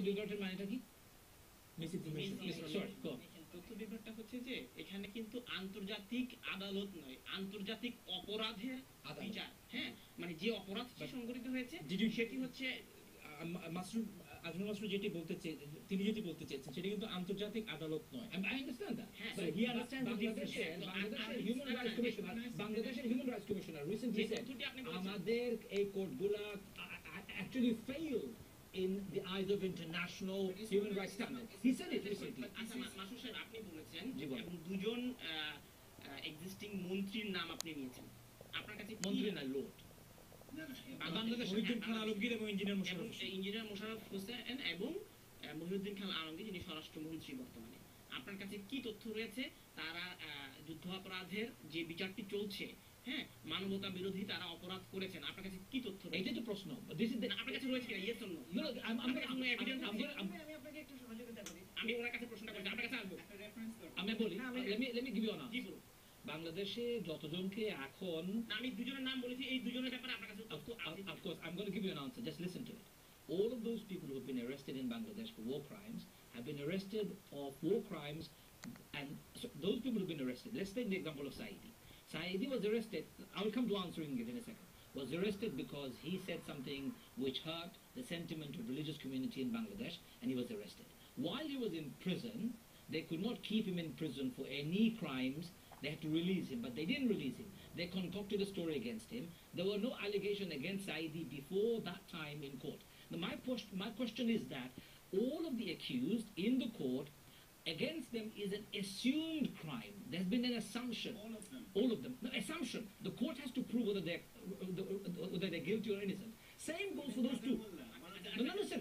বিভ্রাটের মানেটা কি? তথ্য বিভ্রাটটা হচ্ছে যে এখানে কিন্তু আন্তর্জাতিক আদালত নয়, আন্তর্জাতিক অপরাধের বিচার। হ্যাঁ, মানে যে অপরাধ সংঘটিত হয়েছে সেটি হচ্ছে আজমল মাসরুর যেটি বলতে তিনি যেটি বলতে চেয়েছেন সেটা কিন্তু আন্তর্জাতিক আদালত নয়। I understand that. But he understands the difference. বাংলাদেশের human rights commissioner recently said আমাদের এই কোর্টগুলা actually fail in the eyes of international human rights standards. He said it recently. আচ্ছা মাসুদ সাহেব, আপনি বলেছেন এবং দুজন এক্সিস্টিং মন্ত্রীর নাম আপনি নিয়েছেন। আপনার কাছে মন্ত্রী না লোড, মহিউদ্দিন খান আলমগীর এবং ইঞ্জিনিয়ার মোশাররফ হোসেন এবং মহিউদ্দিন খান আলমগীর, যিনি স্বরাষ্ট্রমন্ত্রী বর্তমানে। আপনার কাছে কি তথ্য রয়েছে তারা যুদ্ধাপরাধের যে বিচারটি চলছে, হ্যাঁ, মানবতা বিরোধী তারা অপরাধ করেছেন, আপনার কাছে কি তথ্য? এইটাই তো প্রশ্ন। আপনার কাছে রয়েছে কিনা? Yes or no? আমি আপনাকে একটু সহযোগিতা করি। আমি ওনার কাছে প্রশ্নটা করছি, আপনার কাছে আসবো। আমি বলি, let me give you an answer. বাংলাদেশে যতজনকে এখন, আমি দুজনের নাম বলেছি, এই দুজনের ব্যাপারে আপনার কাছে তথ্য আছে? Of course, I'm going to give you an answer. Just listen to it. All of those people who have been arrested in Bangladesh for war crimes have been arrested for war crimes, and so those people who have been arrested. Let's take the example of Saidi. Saidi was arrested, I will come to answering it in a second, was arrested because he said something which hurt the sentiment of the religious community in Bangladesh, and he was arrested. While he was in prison, they could not keep him in prison for any crimes. They had to release him, but they didn't release him. They concocted a story against him. There were no allegations against Saidi before that time in court. Now my question is that all of the accused in the court, against them is an assumed crime. There's been an assumption. All of them. No, assumption. The court has to prove whether they're guilty or innocent. Same goes for those two. No, listen.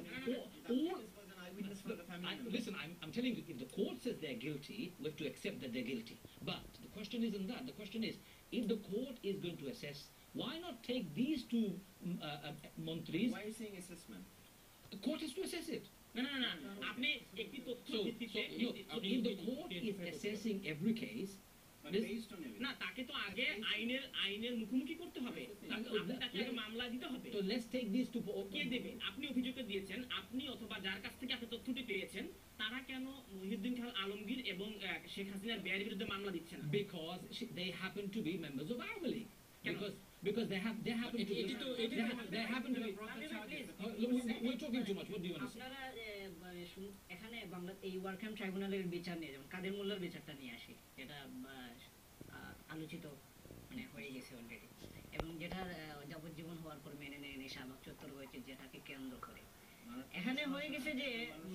Listen, I'm telling you, if the court says they're guilty, we have to accept that they're guilty. But the question isn't that. The question is, if the court is going to assess, why not take these two mantris? Why are you saying assessment? The court has to assess it. No. আপনি একটি তথ্য ভিত্তিতে, if the court is assessing every case, না, তাকে তো আগে আইনের মুখোমুখি করতে হবে, তাকে আগে মামলা দিতে হবে। So let's take these two. কে দেবে? আপনি অভিযোগটা দিয়েছেন, আপনি অথবা যার কাছ থেকে আপনি তথ্যটি পেয়েছেন, তারা কেন মহিউদ্দিন খান আলমগীর এবং শেখ হাসিনার ব্যয়ের বিরুদ্ধে মামলা দিচ্ছে না? Because they happen to be members of Alamgir League. Because they happen to be. We're talking too much. What do you want to say? আপনারা এখানে বাংলা এই ওয়ারখাম ট্রাইব্যুনালের বিচার নিয়ে, যেমন কাদের মোল্লার বিচারটা নিয়ে আসি, যেটা আলোচিত মানে হয়ে গেছে অলরেডি, এবং যেটার যাবজ্জীবন হওয়ার পর মেনে নেয়নি শাহবাগ চত্বর হয়েছে, যেটাকে কেন্দ্র করে এখানে হয়ে গেছে যে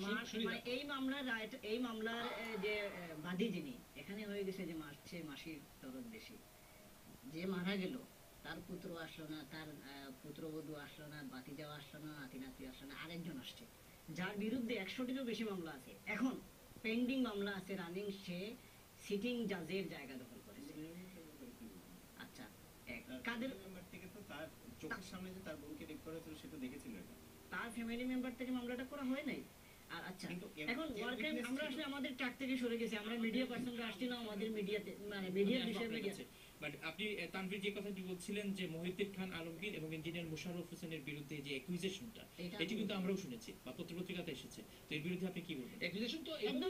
এই মামলার যে বাদী যিনি, এখানে হয়ে গেছে যে মাসির দরদ বেশি, যে মারা গেল তার পুত্র আসলো না, তার পুত্রবধূ আসলো না, বাতি যাওয়া আসলো না, নাতি নাতি আসলো না, আরেকজন আসছে, যার বিরুদ্ধে 100টিরও বেশি মামলা আছে, এখন পেন্ডিং মামলা আছে রানিং, সে সিটিং জাজের জায়গা দখল করেছে। আচ্ছা, কাদের থেকে তো তার চোখের সামনে যে তার বোনকে রেপ করা হয়েছিল সেটা দেখেছিল, তার ফ্যামিলি মেম্বার থেকে মামলাটা করা হয় নাই। আর আচ্ছা, এখন ওয়ারক্রাইম আমরা আসলে আমাদের ট্র্যাক থেকে সরে গেছি, আমরা মিডিয়া পার্সনরা আসছি না আমাদের মিডিয়াতে, মানে মিডিয়ার বিষয়ে মিডিয়াতে। বাট আপনি তানভীর যে কথাটি বলছিলেন যে মহিউদ্দিন খান আলমগীর এবং ইঞ্জিনিয়ার মোশাররফ হোসেনের বিরুদ্ধে যে অ্যাকুইজিশনটা, এটি কিন্তু আমরাও শুনেছি বা পত্রপত্রিকাতে এসেছে, তো এর বিরুদ্ধে আপনি কি বলবেন? অ্যাকুইজিশন তো একদম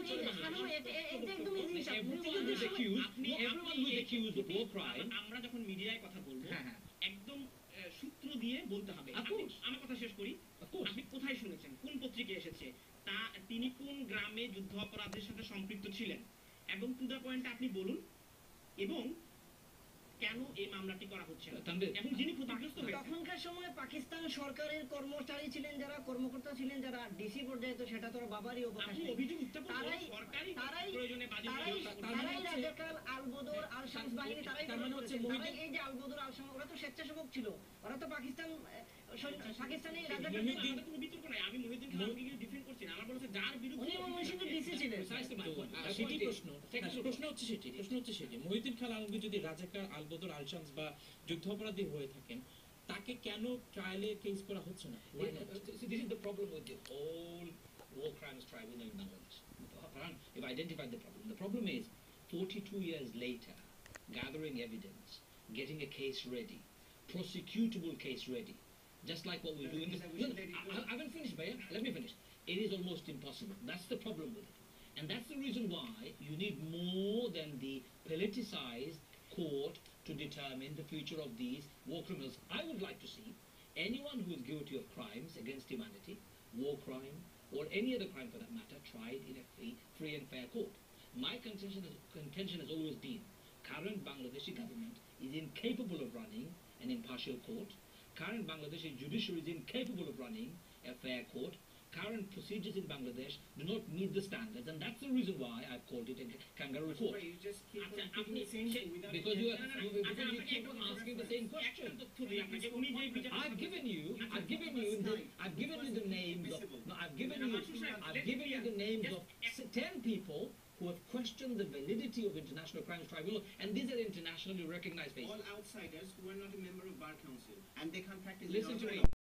আমরা যখন মিডিয়ায় কথা বলবো একদম সূত্র দিয়ে বলতে হবে। আমার কথা শেষ করি। আপনি কোথায় শুনেছেন, কোন পত্রিকায় এসেছে, তা তিনি কোন গ্রামে যুদ্ধ অপরাধের সাথে সম্পৃক্ত ছিলেন, এবং টু দ্য পয়েন্ট আপনি বলুন, এবং কেন এই মামলাটি করা হচ্ছে না, এবং যিনি ক্ষতিগ্রস্ত হয়েছেন। তখনকার সময় পাকিস্তান সরকারের কর্মচারী ছিলেন যারা, কর্মকর্তা ছিলেন যারা, ডিসি পর্যায়ে, তো সেটা তো বাবারই অবকাশ। অভিযোগ উত্থাপন সরকারি প্রয়োজনে তারাই রাজাকার আলবদর আল শামস বাহিনী, তারাই এই যে আলবদর আল শামস, ওরা তো স্বেচ্ছাসেবক ছিল, ওরা তো পাকিস্তানি রাজাকার। কোনো বিতর্ক নাই, আমি মহিউদ্দিন খান আলমগীরকে ডিফেন্ড করছি না, আমার বলছে যার বিরুদ্ধে ডিসি ছিলেন। সেটি প্রশ্ন হচ্ছে সেটি মহিউদ্দিন খান আলমগীর যদি রাজাকার আলবদর আল শামস বা যুদ্ধ অপরাধী হয়ে থাকেন, তাকে কেন ট্রায়ালে কেস করা হচ্ছে না? This is the problem with the whole war crimes tribunal in Bangladesh. You've identified the problem. The problem is 42 years later, gathering evidence, getting a case ready, prosecutable case ready, just like what we do in this. I haven't finished, Bhaiya. Let me finish. it is almost impossible. That's the problem with it. And that's the reason why you need more than the politicized court to determine the future of these war criminals. I would like to see anyone who is guilty of crimes against humanity, war crime, or any other crime for that matter, tried in a free and fair court. My contention has always been current Bangladeshi government is incapable of running an impartial court. Current Bangladeshi judiciary is incapable of running a fair court. Current procedures in Bangladesh do not meet the standards, and that's the reason why I've called it a kangaroo court. But you just keep on repeating the same thing without Because you keep on asking the same question. I've given you the names of the names of 10 people who have questioned the validity of International Crimes Tribunal, and these are internationally recognized faces. All outsiders who are not a member of Bar Council, and they can't practice. Listen to me.